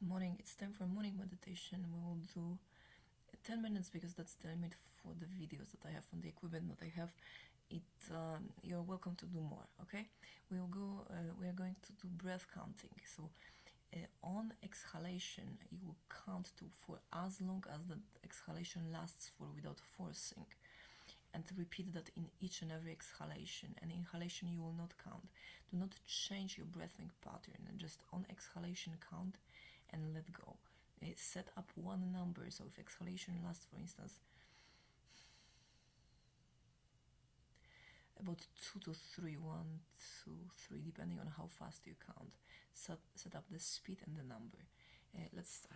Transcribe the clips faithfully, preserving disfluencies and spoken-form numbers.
Good morning. It's time for morning meditation. We will do ten minutes because that's the limit for the videos that I have on the equipment that I have. It um, you're welcome to do more. Okay, we'll go. Uh, we are going to do breath counting. So uh, on exhalation, you will count to for as long as the exhalation lasts for without forcing, and to repeat that in each and every exhalation. And inhalation you will not count. Do not change your breathing pattern, and just on exhalation count and let go. Uh, set up one number, so if exhalation lasts, for instance, about two to three, one, two, three, depending on how fast you count. Set, set up the speed and the number. Uh, let's start.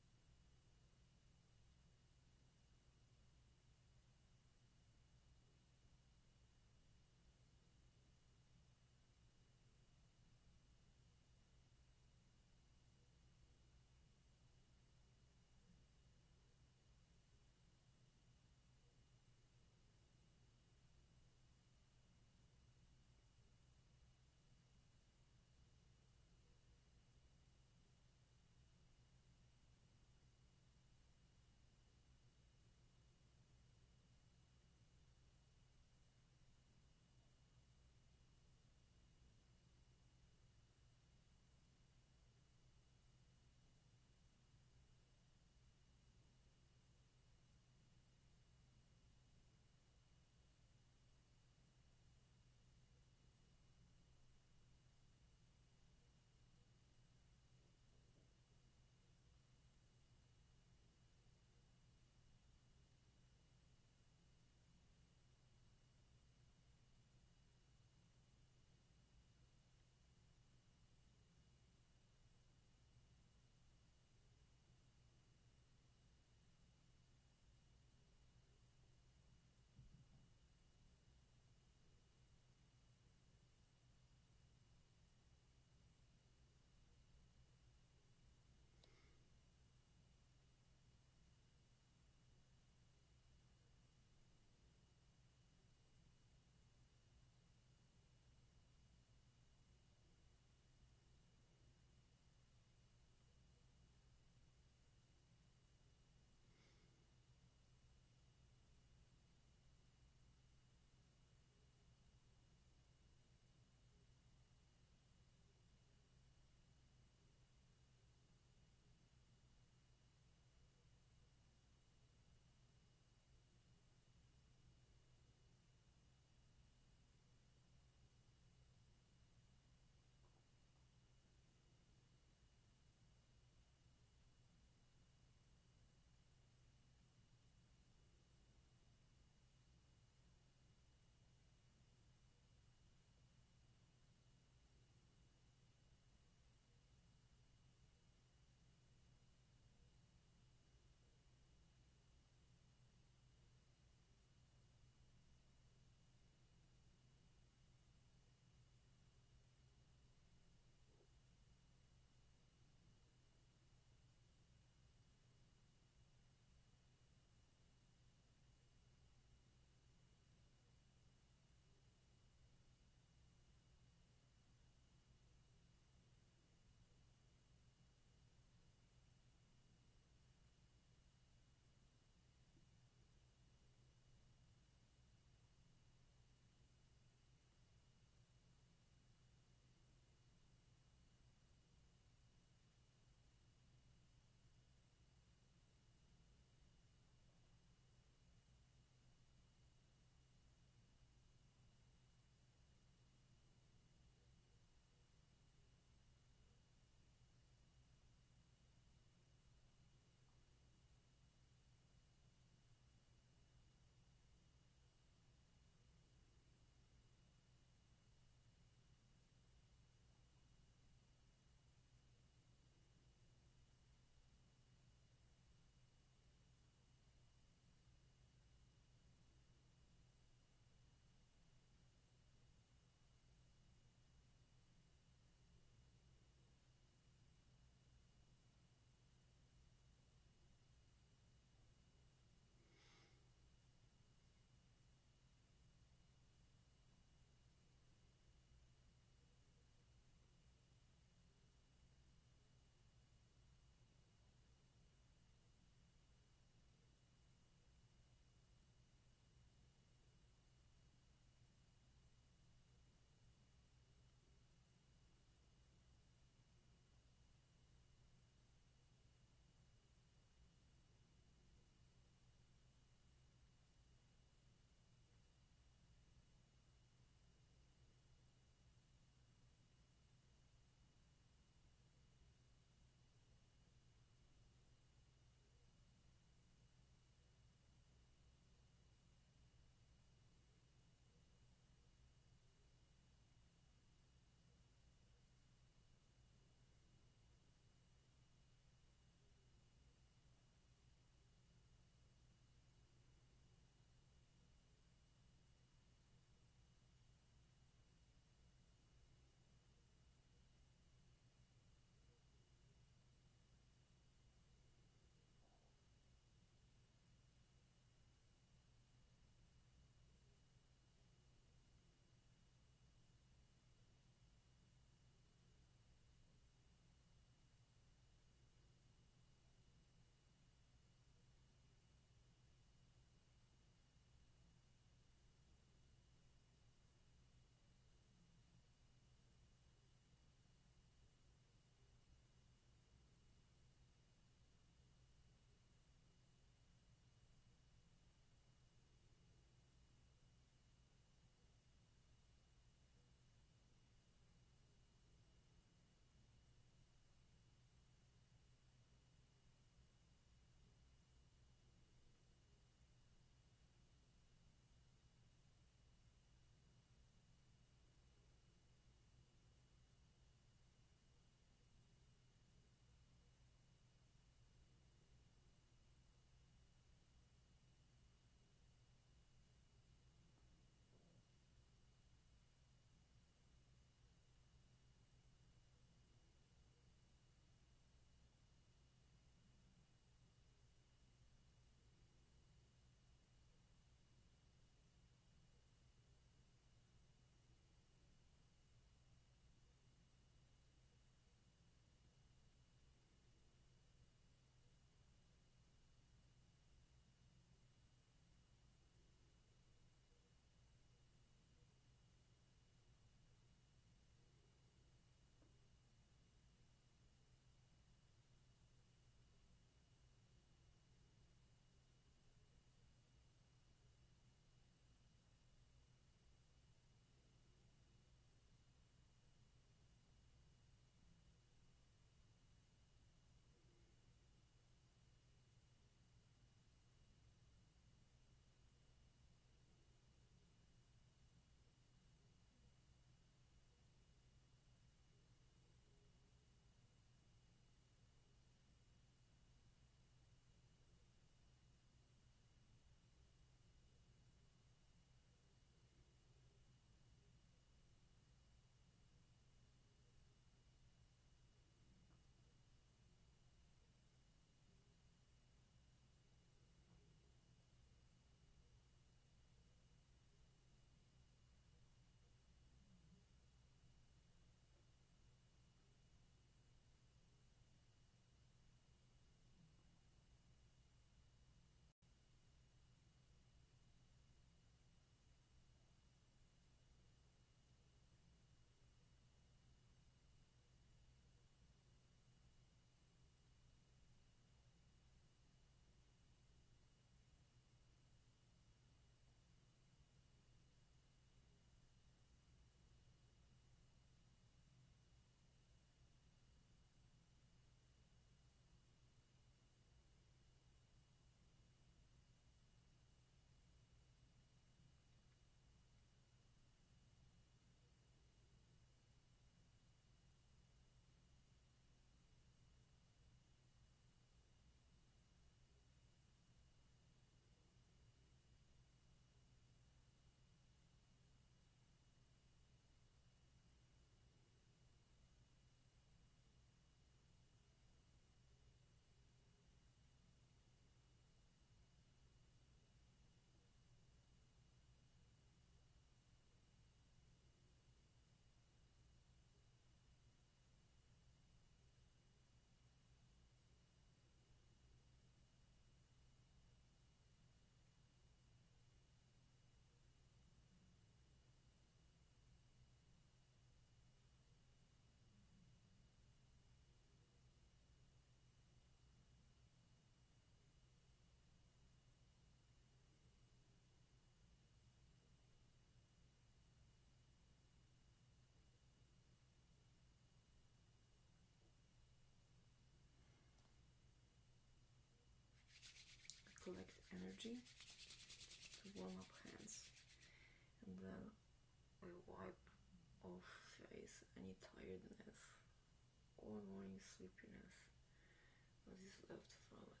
energy to warm up hands, and then we wipe off face any tiredness or morning sleepiness that is left from it.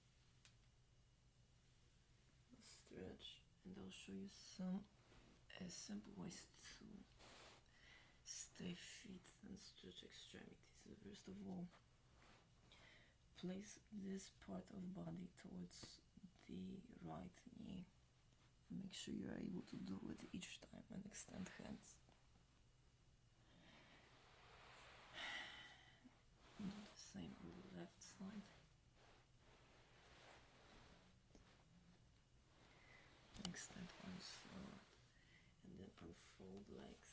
Stretch, and I'll show you some uh, simple ways to stay fit and stretch extremities. First of all, place this part of body towards the right knee. Make sure you are able to do it each time and extend hands. Do the same on the left side. Extend arms forward and then unfold legs.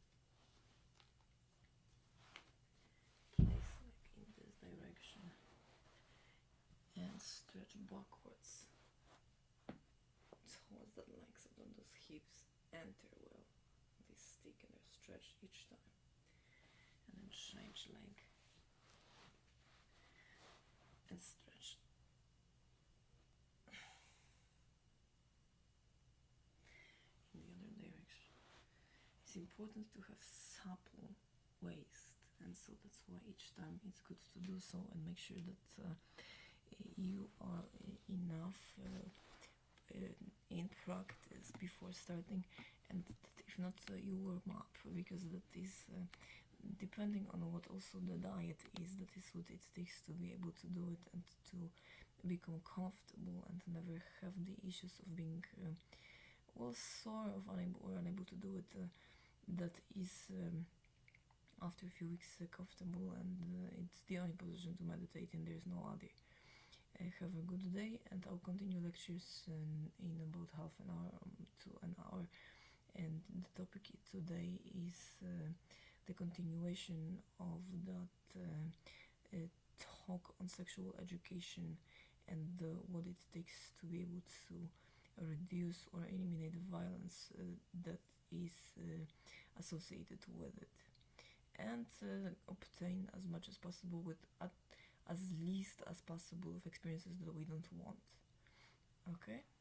Place like in this direction and stretch backwards towards the legs, so that those hips enter well. They stick and they're stretched each time. And then change leg and stretch. In the other direction. It's important to have supple waist, and so that's why each time it's good to do so, and make sure that uh, you are enough uh, uh, in practice before starting, and that if not uh, you warm up, because that is uh, depending on what also the diet is, that is what it takes to be able to do it and to become comfortable and never have the issues of being uh, well sore of unable or unable to do it. Uh, that is um, after a few weeks uh, comfortable, and uh, it's the only position to meditate in. There's no other. Uh, have a good day, and I'll continue lectures in, in about half an hour um, to an hour. And the topic today is uh, the continuation of that uh, uh, talk on sexual education and uh, what it takes to be able to reduce or eliminate the violence uh, that is uh, associated with it, and uh, obtain as much as possible with at, as least as possible of experiences that we don't want. Okay?